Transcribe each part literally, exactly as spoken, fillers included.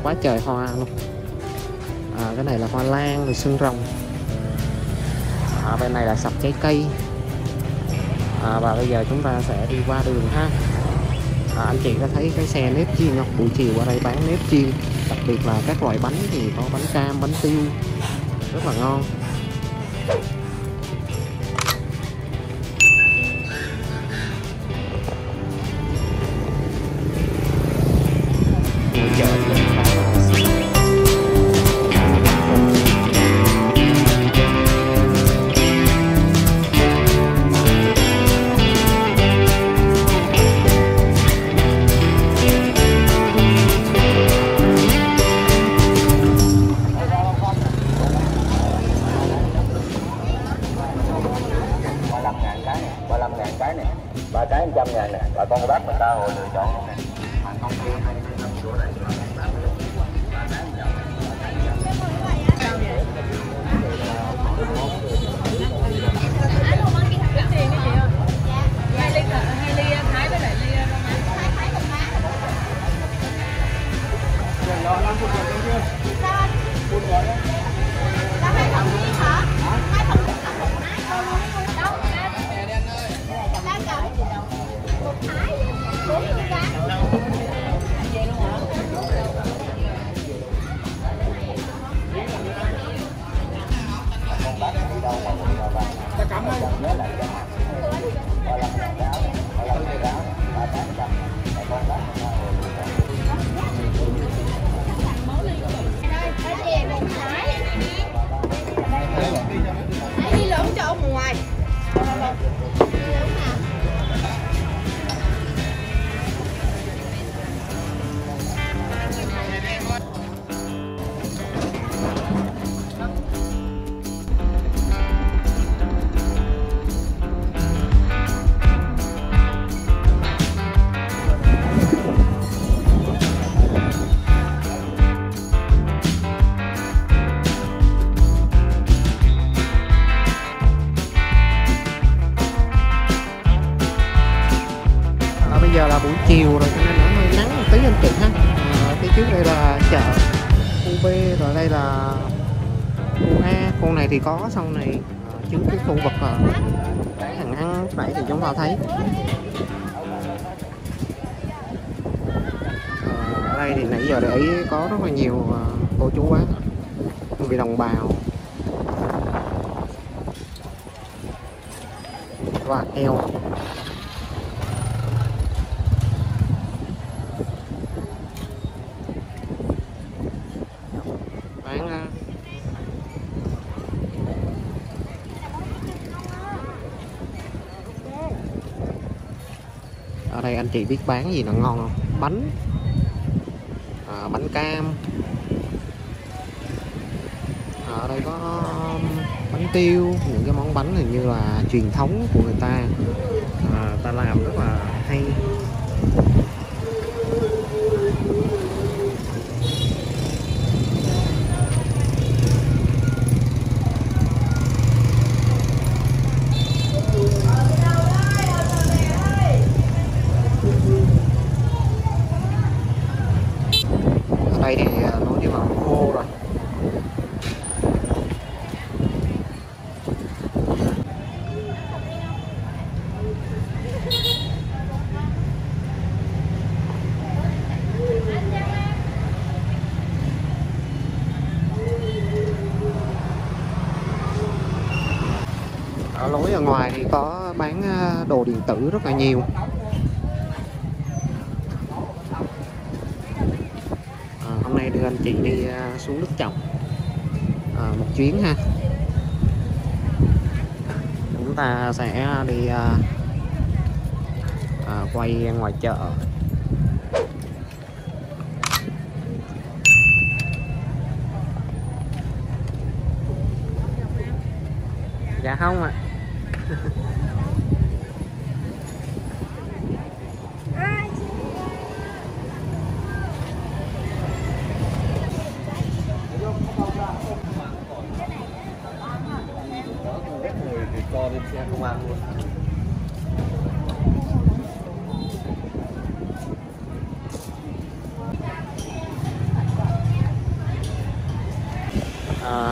quá trời hoa luôn. À, cái này là hoa lan rồi xương rồng. À, bên này là sạp trái cây. À, và bây giờ chúng ta sẽ đi qua đường ha. À, anh chị có thấy cái xe nếp chiên không? Buổi chiều qua đây bán nếp chiên, đặc biệt là các loại bánh thì có bánh cam, bánh tiêu rất là ngon. Ngồi chợ thì khá là ba cái một trăm ngàn nè, bà con bác mình ta hồi lựa chọn luôn nè. Mà không kia hay năm chỗ này ba cái giờ là buổi chiều rồi cho nên nó hơi nắng một tí anh chị ha. À, phía trước đây là chợ khu B, rồi đây là khu A. Khu này thì có, sau này à, trước cái khu vực à, hàng ăn nãy thì chúng ta thấy. À, ở đây thì nãy giờ để ý có rất là nhiều à, cô chú á, người đồng bào và eo. Ở đây anh chị biết bán gì là ngon không? Bánh à, bánh cam. À, ở đây có bánh tiêu, những cái món bánh hình như là truyền thống của người ta. À, ta làm rất là hay. Đây thì nói như là khô rồi. Ở lối ở ngoài thì có bán đồ điện tử rất là nhiều. Hôm nay đưa anh chị đi uh, xuống nước Chồng uh, một chuyến ha. Chúng ta sẽ đi uh, uh, quay ngoài chợ. Dạ không ạ. cho lên xe công an luôn.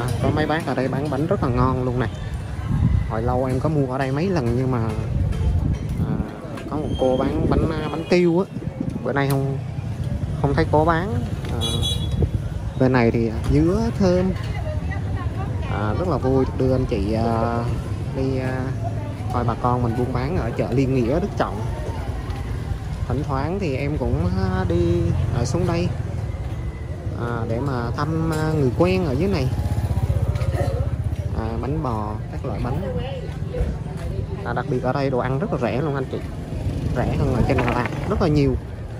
có mấy bác ở đây bán bánh rất là ngon luôn này. Hồi lâu em có mua ở đây mấy lần nhưng mà à, có một cô bán bánh bánh tiêu á, bữa nay không không thấy cô bán. À, bên này thì dứa thơm, à, rất là vui đưa anh chị à, đi à, coi bà con mình buôn bán ở chợ Liên Nghĩa, Đức Trọng. Thỉnh thoảng thì em cũng đi à, xuống đây à, để mà thăm người quen ở dưới này. À, bánh bò, các loại bánh, à, đặc biệt ở đây đồ ăn rất là rẻ luôn anh chị, rẻ hơn ở trên Đà Lạt rất là nhiều,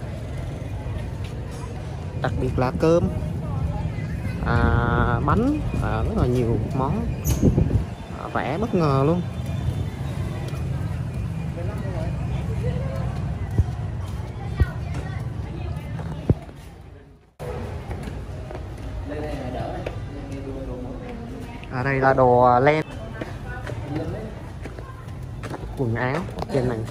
đặc biệt là cơm, à, bánh, à, rất là nhiều món à, rẻ bất ngờ luôn. Ở đây là đồ len, quần áo trên này.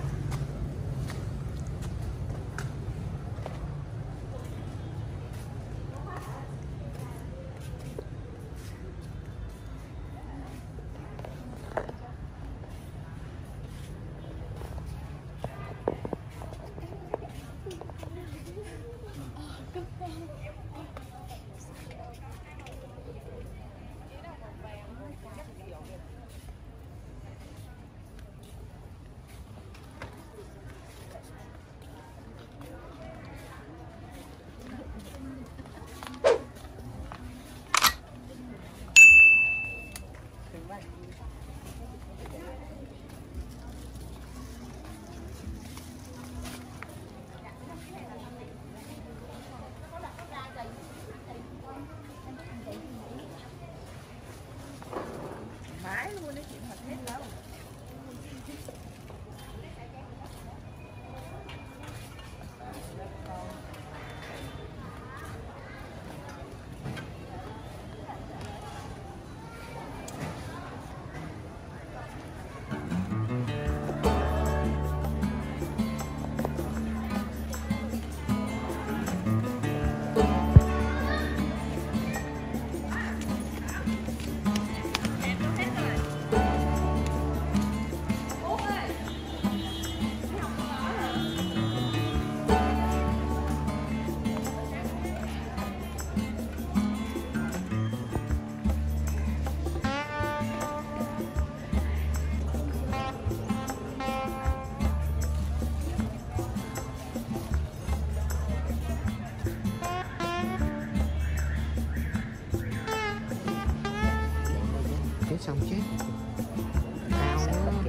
Xong chết ao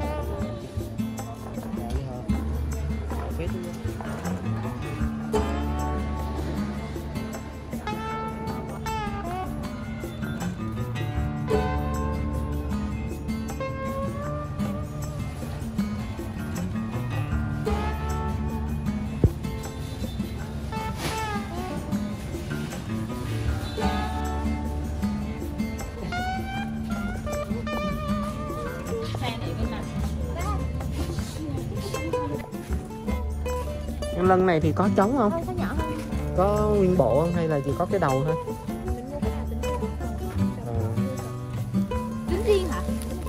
cái lân này thì có trống không? Không, có nhỏ hơn. Có nguyên bộ không hay là chỉ có cái đầu thôi? Mình mua cái nào tính riêng. À. Tính riêng hả?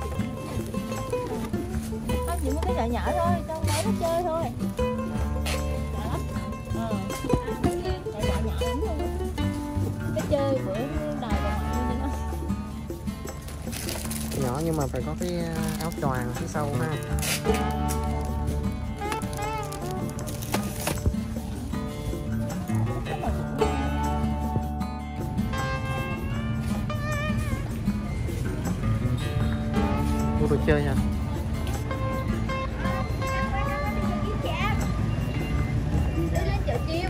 Không, chỉ mua cái nhỏ nhỏ thôi, cho bé nó chơi thôi. Nhỏ lắm. Ờ. Nhỏ nhỏ nhỏ lắm luôn. Cái chơi bữa đòi bà ngoại như nó. Nhỏ nhưng mà phải có cái áo choàng phía sau ha. Mua đồ chơi hả? Đi lên chợ chiêu.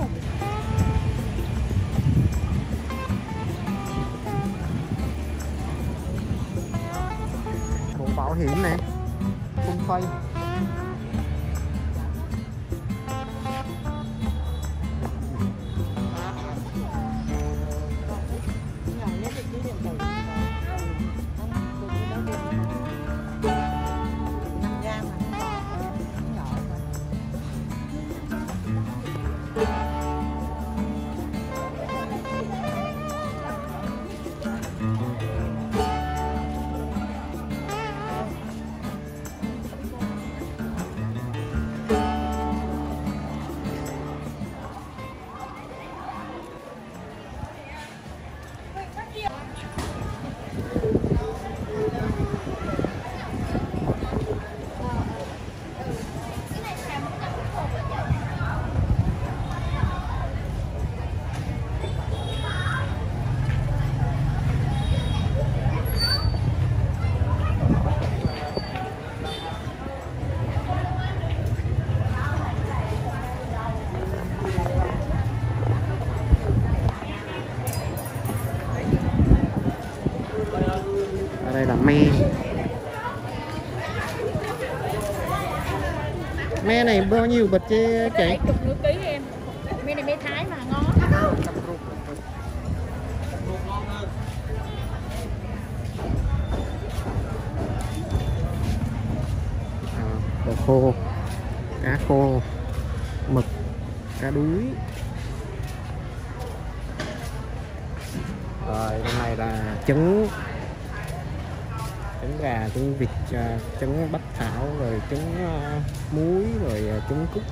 Bộ bảo hiểm nè, phun phay. me này bao nhiêu bịch chứ chị? bảy chục nửa ký em. Me này me Thái mà ngon. À, đồ khô, cá khô, mực, cá đuối. Rồi bên này là trứng, trứng gà, trứng vịt, trứng bách thảo, rồi trứng uh, muối, rồi uh, trứng cút.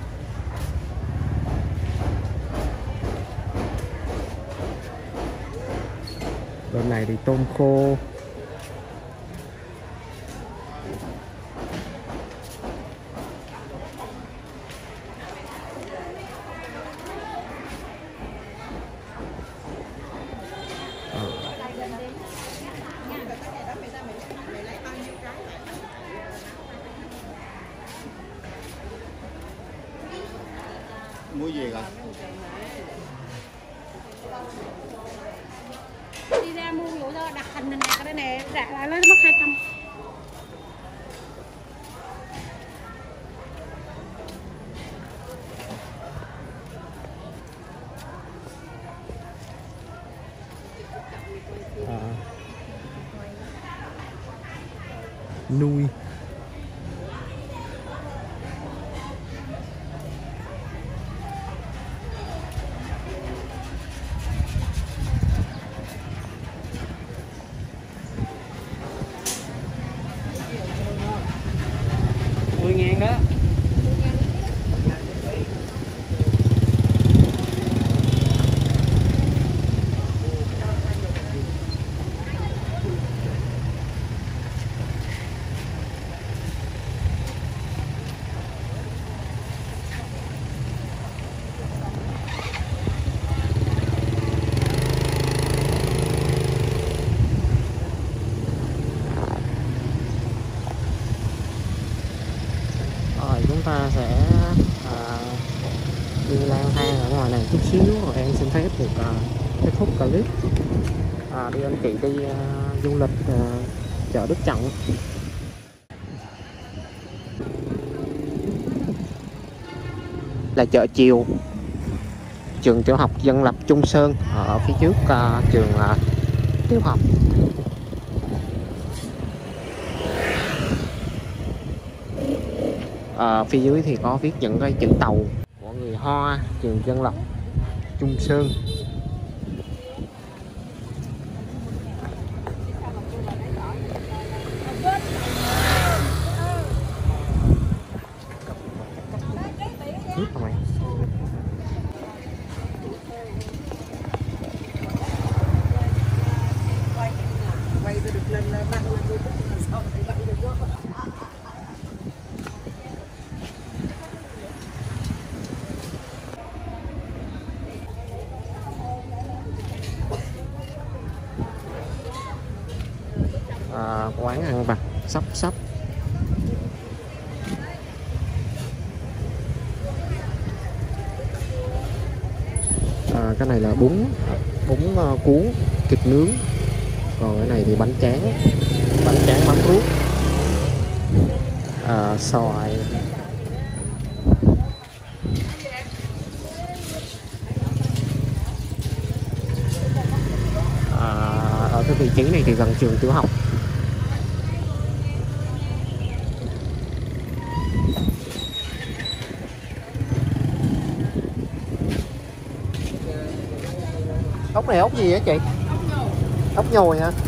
Bên này thì tôm khô. Mua gì cả? Đi ra mua vụ đó đặt hình này nè, cái này rẻ lại nó mất hai trăm. À, nuôi. mười ngàn đó. Rồi chúng ta sẽ à, đi lang thang ở ngoài này chút xíu rồi em xin phép được à, kết thúc clip. À, đi anh chị đi à, du lịch à, chợ Đức Trọng. Là chợ chiều trường tiểu học dân lập Trung Sơn ở phía trước à, trường à, tiểu học. À, phía dưới thì có viết những cái chữ tàu của người Hoa, trường dân lập Trung Sơn. Tiếp rồi. À, quán ăn vặt sắp sắp. À, cái này là bún bún uh, cuốn thịt nướng, còn cái này thì bánh tráng bánh tráng mắm ruốc, à, xoài. À, ở cái vị trí này thì gần trường tiểu học. Ốc này ốc gì á chị? Ốc nhồi hả?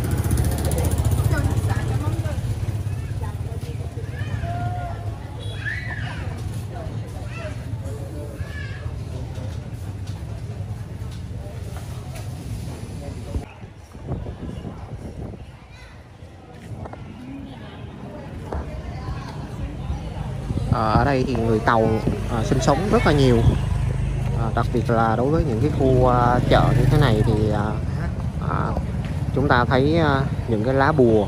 À, ở đây thì người Tàu à, sinh sống rất là nhiều. À, đặc biệt là đối với những cái khu uh, chợ như thế này thì uh, uh, chúng ta thấy uh, những cái lá bùa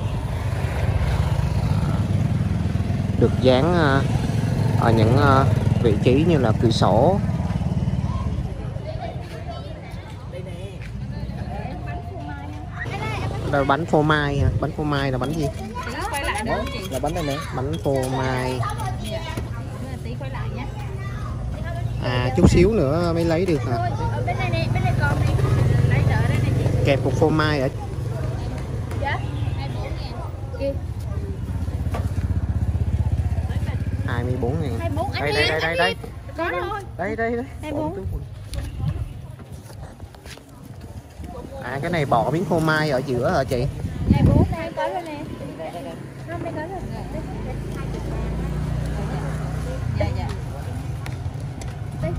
được dán uh, ở những uh, vị trí như là cửa sổ. Đây, bánh phô mai. Bánh phô mai là bánh gì? Quay lại nữa chị. Là bánh này nè, bánh phô mai. Tí quay lại. À chút xíu nữa mới lấy được hả? Thôi, ở bên này nè, bên này còn này. Lấy đỡ đây này chị. Kẹp cục phô mai ở Dạ. hai mươi bốn ngàn. Kia. hai mươi bốn ngàn. hai mươi bốn. Đây đây đây đây đây. Có thôi. Đây đây đây. hai mươi bốn. À cái này bỏ miếng phô mai ở giữa hả chị? hai mươi bốn đây có rồi nè. Không đây có rồi. Dạ dạ. Đây.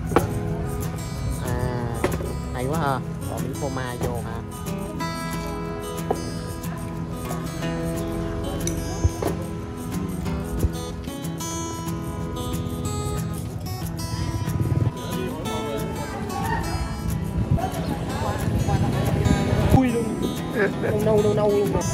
À hay quá ha, bỏ miếng phô mai vô ha. Ui luôn, nâu nâu nâu luôn rồi.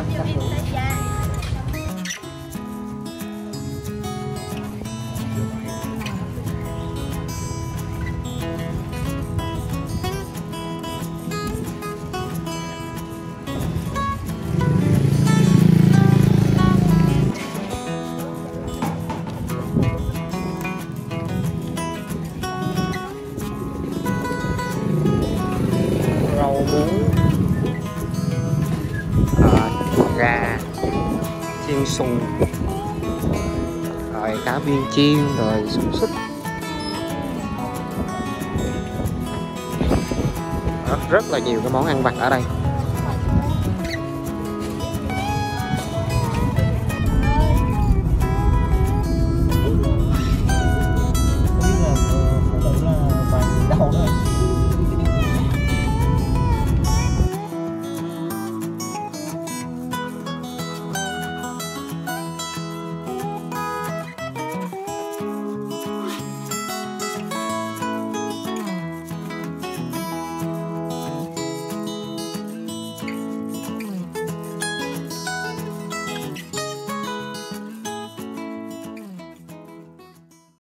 Rau muống, à, gà chiên xù, rồi cá viên chiên, rồi xúc xích, rất, rất là nhiều cái món ăn vặt ở đây.